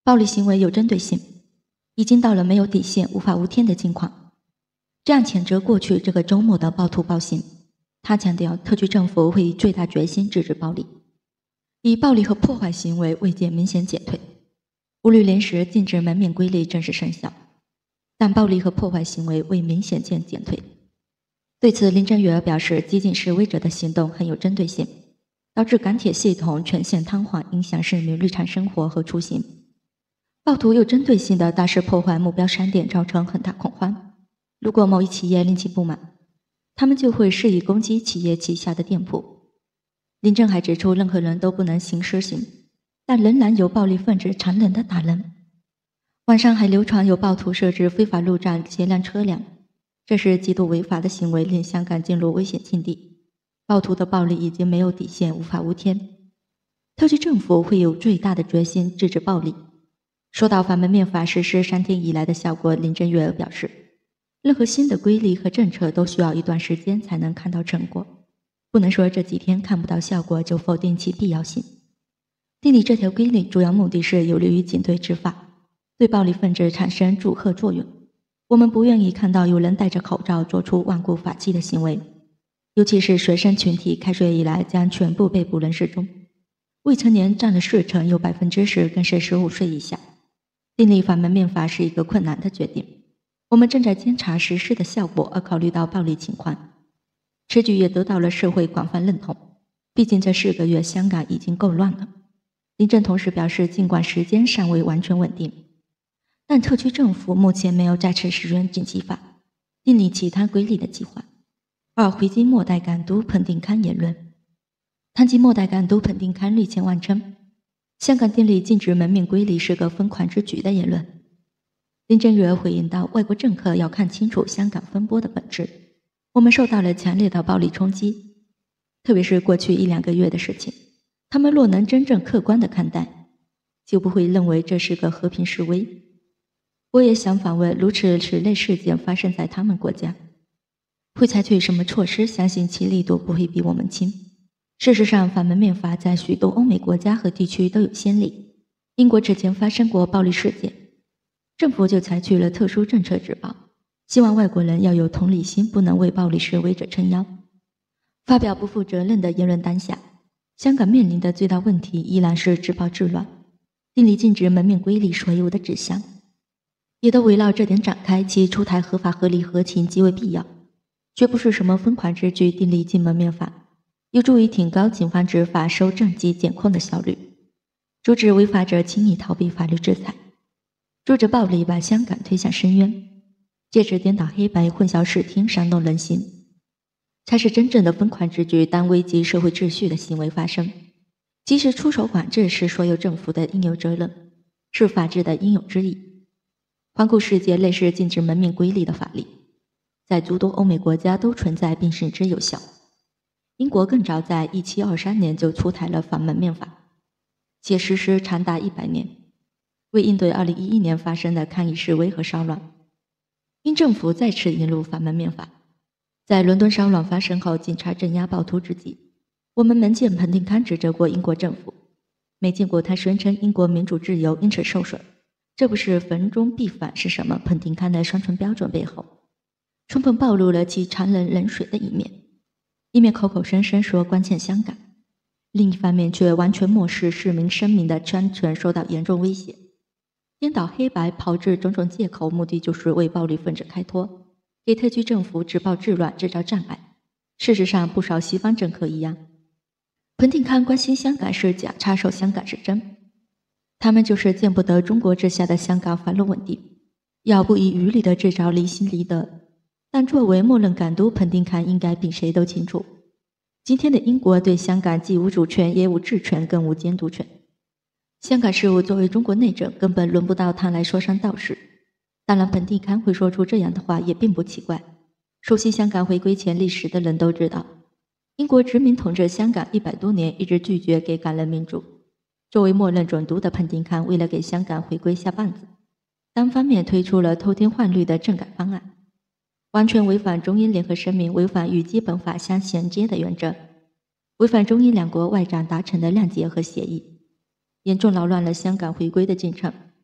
暴力行为有针对性，已经到了没有底线、无法无天的境况。这样谴责过去这个周末的暴徒暴行，他强调特区政府会以最大决心制止暴力，以暴力和破坏行为未见明显减退。无律临时禁止门面规例正式生效，但暴力和破坏行为未明显见减退。对此，林郑月娥表示，激进示威者的行动很有针对性，导致港铁系统全线瘫痪，影响市民日常生活和出行。暴徒有针对性的大肆破坏目标商店，造成很大恐慌。如果某一企业令其不满，他们就会肆意攻击企业旗下的店铺。林郑还指出，任何人都不能行私刑，但仍然有暴力分子残忍地打人。网上还流传有暴徒设置非法路障劫辆车辆，这是极度违法的行为，令香港进入危险境地。暴徒的暴力已经没有底线，无法无天。特区政府会有最大的决心制止暴力。说到反门面法实施3天以来的效果，林郑月娥表示，任何新的规例和政策都需要一段时间才能看到成果，不能说这几天看不到效果就否定其必要性。订立这条规例主要目的是有利于警队执法，对暴力分子产生阻吓作用。我们不愿意看到有人戴着口罩做出罔顾法纪的行为，尤其是学生群体，开学以来将全部被捕人士中，未成年占了40%，有10%更是15岁以下。订立反门面法是一个困难的决定，我们正在监察实施的效果，而考虑到暴力情况。此举也得到了社会广泛认同，毕竟这4个月香港已经够乱了。林郑同时表示，尽管时间尚未完全稳定，但特区政府目前没有再次使用紧急法，订立其他规例的计划。2、回击末代港督彭定康言论。谈及末代港督彭定康日前妄称香港订立禁止门面规例是个疯狂之举的言论，林郑月娥回应道，外国政客要看清楚香港风波的本质。我们受到了强烈的暴力冲击，特别是过去1-2个月的事情，他们若能真正客观地看待，就不会认为这是个和平示威。我也想反问，如此类事件发生在他们国家，会采取什么措施？相信其力度不会比我们轻。事实上，反门面法在许多欧美国家和地区都有先例。英国之前发生过暴力事件，政府就采取了特殊政策止暴，希望外国人要有同理心，不能为暴力示威者撑腰。发表不负责任的言论当下，香港面临的最大问题依然是治暴治乱，订立禁止门面规例所有的指向，也都围绕这点展开，其出台合法合理合情极为必要，绝不是什么疯狂之举。订立禁门面法有助于提高警方执法、搜证及检控的效率，阻止违法者轻易逃避法律制裁，阻止暴力把香港推向深渊，借此颠倒黑白、混淆视听、煽动人心，才是真正的疯狂之举。当危及社会秩序的行为发生，及时出手管制是所有政府的应有责任，是法治的应有之义。环顾世界，类似禁止门面规例的法律在诸多欧美国家都存在并行之有效。英国更早在1723年就出台了反门面法，且实施长达100年，为应对2011年发生的抗议示威和骚乱。英政府再次引入反门面法，在伦敦骚乱发生后，警察镇压暴徒之际，我们门见彭定康指责过英国政府，没见过他宣称英国民主自由因此受损。这不是逢中必反是什么？彭定康的双重标准背后，充分暴露了其残忍冷血的一面。一面口口声声说关切香港，另一方面却完全漠视市民生命的安全受到严重威胁，颠倒黑白，炮制种种借口，目的就是为暴力分子开脱，给特区政府治暴治乱制造障碍。事实上，不少西方政客一样，彭定康关心香港是假，插手香港是真。他们就是见不得中国治下的香港繁荣稳定，要不遗余力地制造离心离德。但作为默认港督，彭定康应该比谁都清楚，今天的英国对香港既无主权，也无治权，更无监督权。香港事务作为中国内政，根本轮不到他来说三道四。当然，彭定康会说出这样的话也并不奇怪，熟悉香港回归前历史的人都知道，英国殖民统治香港100多年，一直拒绝给港人民主。作为默认总督的彭定康，为了给香港回归下绊子，单方面推出了偷天换律的政改方案，完全违反中英联合声明，违反与基本法相衔接的原则，违反中英两国外长达成的谅解和协议，严重扰乱了香港回归的进程，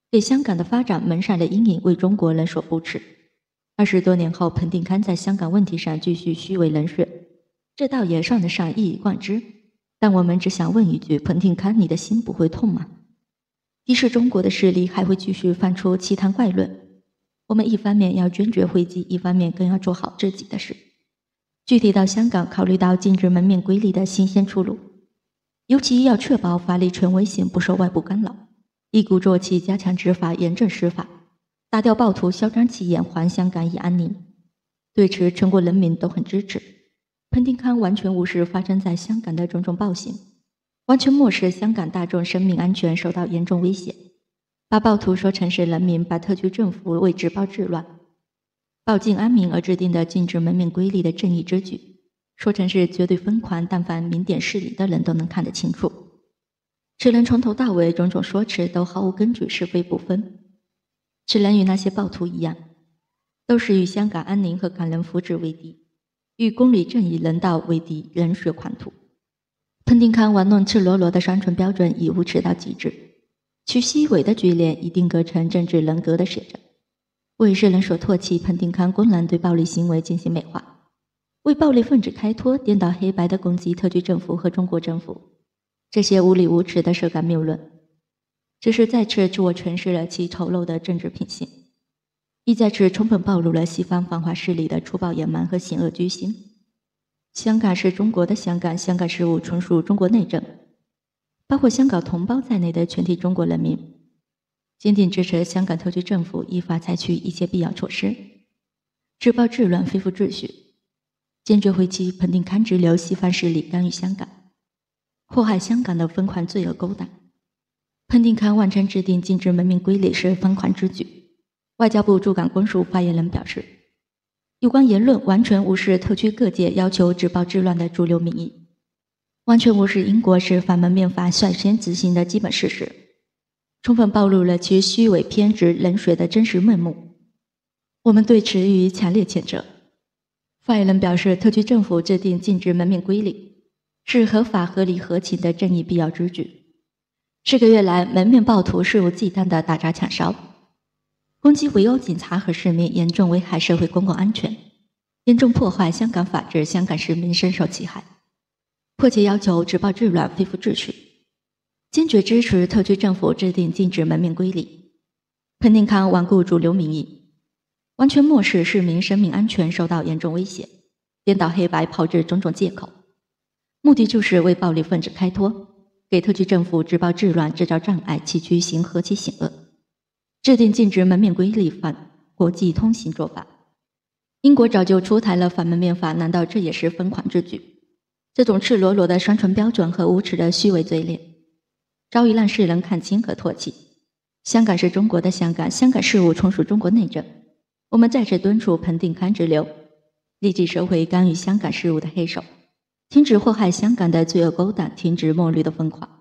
给香港的发展蒙上了阴影，为中国人所不齿。20多年后，彭定康在香港问题上继续虚伪冷血，这倒也算得上一以贯之。但我们只想问一句，彭定康，你的心不会痛吗？敌视中国的势力还会继续放出奇谈怪论。我们一方面要坚决回击，一方面更要做好自己的事。具体到香港，考虑到禁止门面归例的新鲜出路，尤其要确保法律权威性不受外部干扰，一鼓作气加强执法，严正司法，打掉暴徒嚣张气焰，还香港以安宁。对此，全国人民都很支持。彭定康完全无视发生在香港的种种暴行，完全漠视香港大众生命安全受到严重威胁，把暴徒说成是人民把特区政府为治暴治乱、保境安民而制定的禁止门面归例的正义之举，说成是绝对疯狂，但凡明点事理的人都能看得清楚。此人从头到尾种种说辞都毫无根据，是非不分。此人与那些暴徒一样，都是与香港安宁和港人福祉为敌，与公理正义人道为敌，冷血狂徒。彭定康玩弄赤裸裸的双重标准已无耻到极致，其虚伪的嘴脸已定格成政治人格的写照，为世人所唾弃。彭定康公然对暴力行为进行美化，为暴力分子开脱，颠倒黑白的攻击特区政府和中国政府，这些无理无耻的涉港谬论，只是再次自我诠释了其丑陋的政治品性，亦再次充分暴露了西方反华势力的粗暴野蛮和险恶居心。香港是中国的香港，香港事务纯属中国内政，包括香港同胞在内的全体中国人民坚定支持香港特区政府依法采取一切必要措施，治暴治乱，恢复秩序，坚决回击彭定康直流西方势力干预香港、祸害香港的疯狂罪恶勾当。彭定康妄称制定禁止门面归例是疯狂之举。外交部驻港公署发言人表示，有关言论完全无视特区各界要求治暴治乱的主流民意，完全无视英国是反门面法率先执行的基本事实，充分暴露了其虚伪偏执冷血的真实面目。我们对此予以强烈谴责。发言人表示，特区政府制定禁止门面归例是合法合理合情的正义必要之举。4个月来，门面暴徒肆无忌惮地打砸抢烧，攻击围殴警察和市民，严重危害社会公共安全，严重破坏香港法治，香港市民深受其害。迫切要求止暴治乱，恢复秩序，坚决支持特区政府制定禁止门面归例。彭定康罔顾主流民意，完全漠视市民生命安全受到严重威胁，颠倒黑白，炮制种种借口，目的就是为暴力分子开脱，给特区政府治暴治乱制造障碍，崎岖行何其险恶。制定禁止门面归例反国际通行做法，英国早就出台了反门面法，难道这也是疯狂之举？这种赤裸裸的双重标准和无耻的虚伪嘴脸，早已让世人看清和唾弃。香港是中国的香港，香港事务从属中国内政。我们再次敦促彭定康直流，立即收回干预香港事务的黑手，停止祸害香港的罪恶勾当，停止墨绿的疯狂。